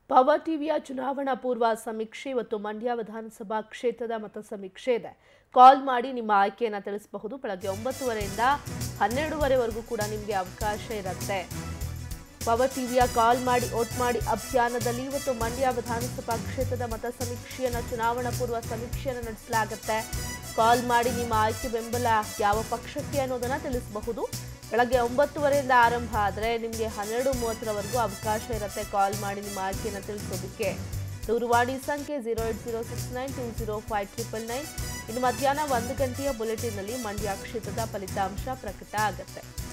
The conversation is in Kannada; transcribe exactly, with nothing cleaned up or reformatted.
ಪವರ್ ಟಿವಿಯ ಚುನಾವಣಾ ಪೂರ್ವ ಸಮೀಕ್ಷೆ ಇವತ್ತು ಮಂಡ್ಯ ವಿಧಾನಸಭಾ ಕ್ಷೇತ್ರದ ಮತ ಸಮೀಕ್ಷೆ ಇದೆ. ಕಾಲ್ ಮಾಡಿ ನಿಮ್ಮ ಆಯ್ಕೆಯನ್ನು ತಿಳಿಸಬಹುದು. ಬೆಳಗ್ಗೆ ಒಂಬತ್ತುವರೆಯಿಂದ ಹನ್ನೆರಡುವರೆವರೆಗೂ ಕೂಡ ನಿಮಗೆ ಅವಕಾಶ ಇರುತ್ತೆ. ಪವರ್ ಟಿವಿಯ ಕಾಲ್ ಮಾಡಿ ವೋಟ್ ಮಾಡಿ ಅಭಿಯಾನದಲ್ಲಿ ಇವತ್ತು ಮಂಡ್ಯ ವಿಧಾನಸಭಾ ಕ್ಷೇತ್ರದ ಮತ ಸಮೀಕ್ಷೆಯನ್ನು ಚುನಾವಣಾ ಪೂರ್ವ ಸಮೀಕ್ಷೆಯನ್ನು ನಡೆಸಲಾಗುತ್ತೆ. ಕಾಲ್ ಮಾಡಿ ನಿಮ್ಮ ಆಯ್ಕೆ ಬೆಂಬಲ ಯಾವ ಪಕ್ಷಕ್ಕೆ ಅನ್ನೋದನ್ನ ತಿಳಿಸಬಹುದು. ಬೆಳಗ್ಗೆ ಒಂಬತ್ತುವರೆಯಿಂದ ಆರಂಭ ಆದರೆ ನಿಮಗೆ ಹನ್ನೆರಡು ಮೂವತ್ತರವರೆಗೂ ಅವಕಾಶ ಇರುತ್ತೆ ಕಾಲ್ ಮಾಡಿ ನಿಮ್ಮ ಆಯ್ಕೆಯನ್ನು ತಿಳಿಸೋದಕ್ಕೆ. ದೂರವಾಣಿ ಸಂಖ್ಯೆ zero eight zero six nine two zero five triple nine. ಇನ್ನು ಮಧ್ಯಾಹ್ನ ಒಂದು ಗಂಟೆಯ ಬುಲೆಟಿನ್ನಲ್ಲಿ ಮಂಡ್ಯ ಕ್ಷೇತ್ರದ ಫಲಿತಾಂಶ ಪ್ರಕಟ ಆಗುತ್ತೆ.